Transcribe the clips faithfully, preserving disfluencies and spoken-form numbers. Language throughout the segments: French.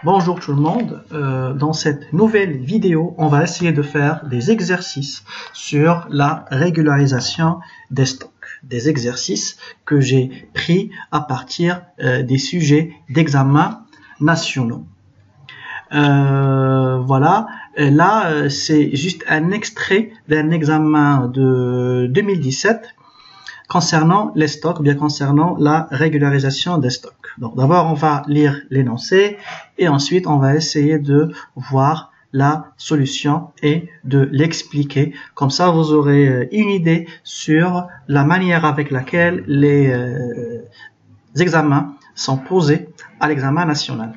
Bonjour tout le monde, euh, dans cette nouvelle vidéo, on va essayer de faire des exercices sur la régularisation des stocks. Des exercices que j'ai pris à partir euh, des sujets d'examen nationaux. Euh, voilà, et là euh, c'est juste un extrait d'un examen de deux mille dix-sept concernant les stocks, bien concernant la régularisation des stocks. Donc d'abord on va lire l'énoncé et ensuite on va essayer de voir la solution et de l'expliquer. Comme ça vous aurez une idée sur la manière avec laquelle les euh, examens sont posés à l'examen national.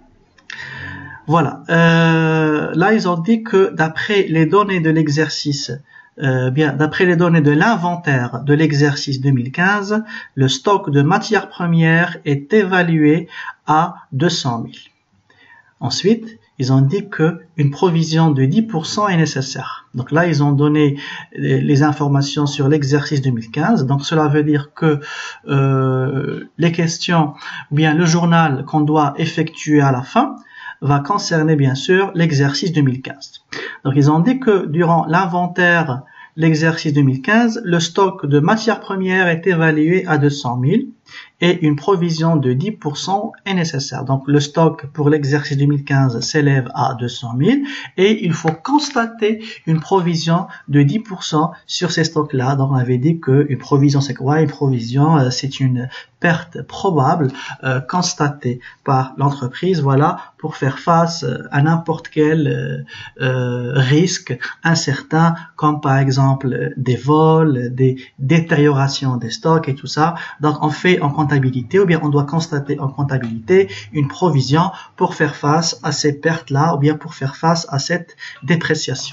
Voilà, euh, là ils ont dit que d'après les données de l'exercice, euh, bien d'après les données de l'inventaire de l'exercice deux mille quinze, le stock de matières premières est évalué à deux cent mille. Ensuite, ils ont dit que une provision de dix pour cent est nécessaire. Donc là, ils ont donné les informations sur l'exercice deux mille quinze. Donc cela veut dire que euh, les questions, ou bien le journal qu'on doit effectuer à la fin, va concerner bien sûr l'exercice deux mille quinze. Donc ils ont dit que durant l'inventaire, l'exercice deux mille quinze, le stock de matières premières est évalué à deux cent mille et une provision de dix pour cent est nécessaire. Donc le stock pour l'exercice deux mille quinze s'élève à deux cent mille et il faut constater une provision de dix pour cent sur ces stocks-là. Donc on avait dit qu'une provision c'est quoi? Une provision c'est une perte probable euh, constatée par l'entreprise, voilà, pour faire face à n'importe quel euh, euh, risque incertain, comme par exemple des vols, des détériorations des stocks et tout ça. Donc on fait en comptabilité, ou bien on doit constater en comptabilité une provision pour faire face à ces pertes-là, ou bien pour faire face à cette dépréciation.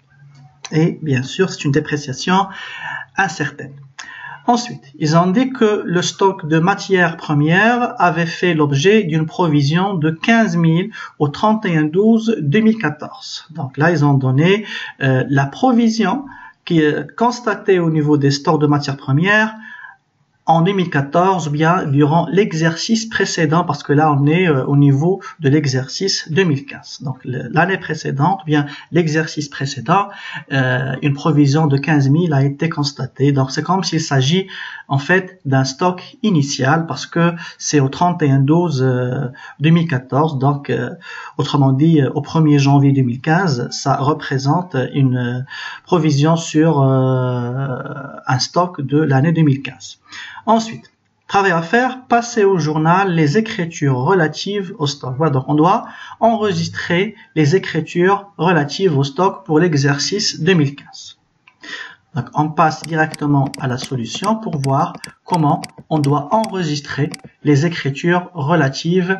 Et bien sûr, c'est une dépréciation incertaine. Ensuite, ils ont dit que le stock de matières premières avait fait l'objet d'une provision de quinze mille au trente et un douze deux mille quatorze. Donc là, ils ont donné euh, la provision qui est constatée au niveau des stocks de matières premières en deux mille quatorze, bien durant l'exercice précédent, parce que là on est euh, au niveau de l'exercice deux mille quinze. Donc l'année précédente, bien l'exercice précédent, euh, une provision de quinze mille a été constatée. Donc c'est comme s'il s'agit en fait d'un stock initial, parce que c'est au trente et un douze deux mille quatorze. Donc euh, autrement dit, au premier janvier deux mille quinze, ça représente une euh, provision sur euh, un stock de l'année deux mille quinze. Ensuite, travail à faire, passer au journal les écritures relatives au stock. Voilà, donc on doit enregistrer les écritures relatives au stock pour l'exercice deux mille quinze. Donc on passe directement à la solution pour voir comment on doit enregistrer les écritures relatives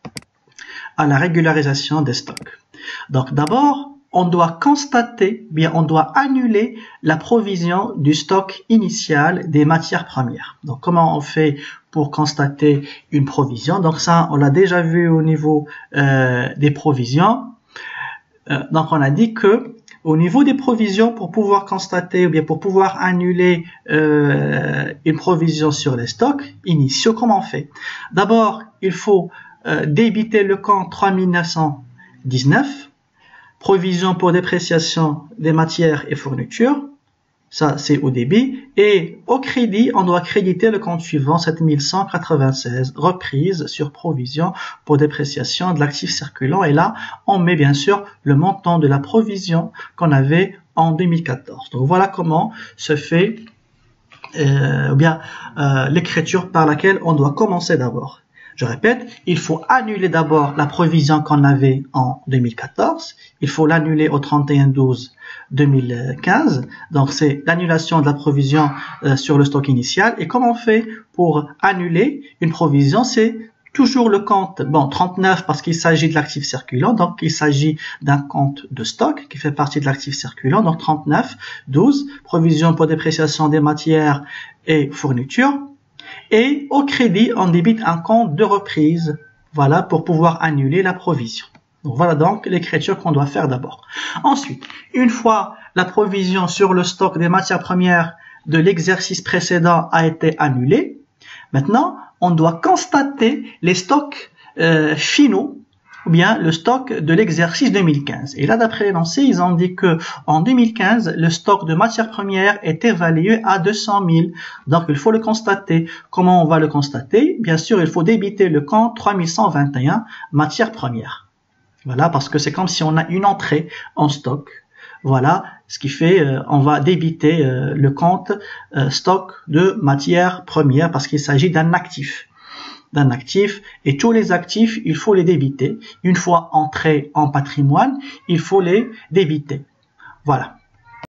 à la régularisation des stocks. Donc d'abord, on doit constater, bien on doit annuler la provision du stock initial des matières premières. Donc comment on fait pour constater une provision? Donc ça on l'a déjà vu au niveau euh, des provisions. Euh, donc on a dit que au niveau des provisions, pour pouvoir constater ou bien pour pouvoir annuler euh, une provision sur les stocks initiaux, comment on fait? D'abord il faut euh, débiter le compte trois mille neuf cent dix-neuf. Provision pour dépréciation des matières et fournitures, ça c'est au débit, et au crédit, on doit créditer le compte suivant, sept mille cent quatre-vingt-seize, reprise sur provision pour dépréciation de l'actif circulant, et là, on met bien sûr le montant de la provision qu'on avait en deux mille quatorze. Donc voilà comment se fait euh, ou bien euh, l'écriture par laquelle on doit commencer d'abord. Je répète, il faut annuler d'abord la provision qu'on avait en deux mille quatorze. Il faut l'annuler au trente et un douze deux mille quinze. Donc, c'est l'annulation de la provision euh, sur le stock initial. Et comment on fait pour annuler une provision? C'est toujours le compte, bon, trente-neuf parce qu'il s'agit de l'actif circulant. Donc, il s'agit d'un compte de stock qui fait partie de l'actif circulant. Donc, trente-neuf douze, provision pour dépréciation des matières et fournitures. Et au crédit, on débite un compte de reprise, voilà, pour pouvoir annuler la provision. Donc voilà donc l'écriture qu'on doit faire d'abord. Ensuite, une fois la provision sur le stock des matières premières de l'exercice précédent a été annulée, maintenant, on doit constater les stocks euh, finaux, ou bien le stock de l'exercice deux mille quinze. Et là, d'après l'énoncé, ils ont dit que en deux mille quinze, le stock de matières premières est évalué à deux cent mille. Donc, il faut le constater. Comment on va le constater? Bien sûr, il faut débiter le compte trois mille cent vingt et un matières premières. Voilà, parce que c'est comme si on a une entrée en stock. Voilà, ce qui fait, euh, on va débiter euh, le compte euh, stock de matières premières parce qu'il s'agit d'un actif. d'un actif et tous les actifs, il faut les débiter. Une fois entrés en patrimoine, il faut les débiter. Voilà.